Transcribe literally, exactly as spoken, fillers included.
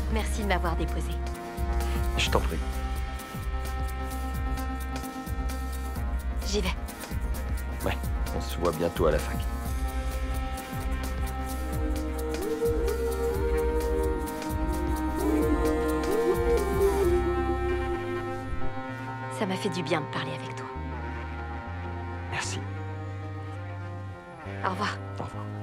Merci de m'avoir déposé. Je t'en prie. J'y vais. Ouais, on se voit bientôt à la fac. Ça m'a fait du bien de parler avec toi. Merci. Au revoir. Au revoir.